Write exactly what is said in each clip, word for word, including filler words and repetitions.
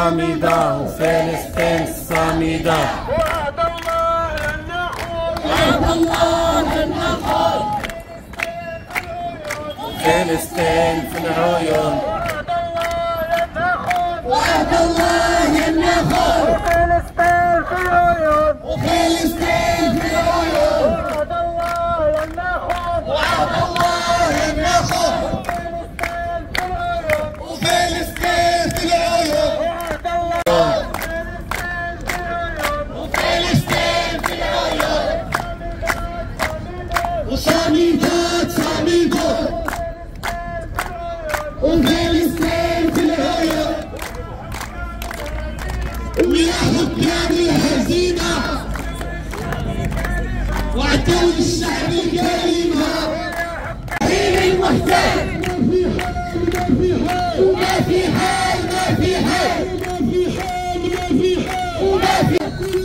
صامدة وفلسطين صامدة. وعد الله لن نخون، وعد الله لن نخون، فلسطين في العيون. وعد الله لن نخون، وعد الله لن نخون، وفلسطين في العيون، وفلسطين في العيون. وعد الله لن نخون، وعد الله لن نخون، وفلسطين في العيون، وفلسطين في العيون. وعد الله وفلسطين في العيون. وصامدات صامدات، وفلسطين في العيون. ويا حكام الهزيمة وعدوا للشعب الكريمة، حين المحتال وما في حال ما في حال وما في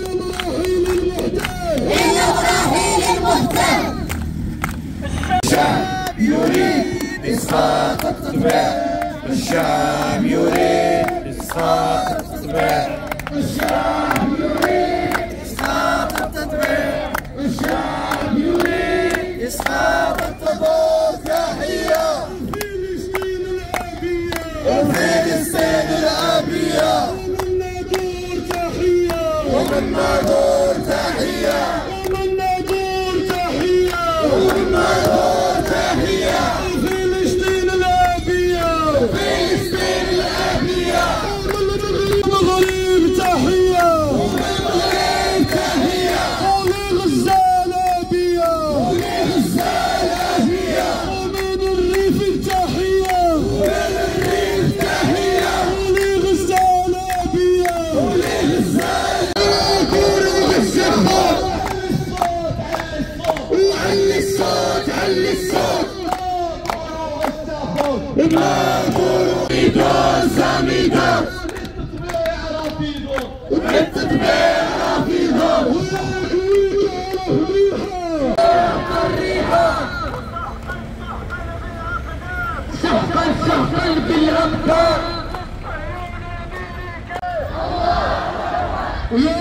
إلا مراحل المحتال. الشعب يريد إسقاط التطبيع. الشعب يريد إسقاط التطبيع. الشعب يريد إسقاط التطبيع. الشعب يريد إسقاط الطبوع. تحية فلسطين الأبية، وفلسطين الأبية، ومن نادور تحية، ومن نادور تحية، ومن نادور تحية، ومن نادور تحية. فلسطين الأبية، فلسطين الأبية، ومن المغرب تحية، ومن المغرب تحية، ولغزة الأبية، ولغزة الأبية، ومن الريف تحية، ومن الريف تحية، ولغزة الأبية، ولغزة الأبية. وعلي الصوت علي الصوت، نادور صامدة والتطبيع رافضهم. شهقا شهقا بالأمطار. ويا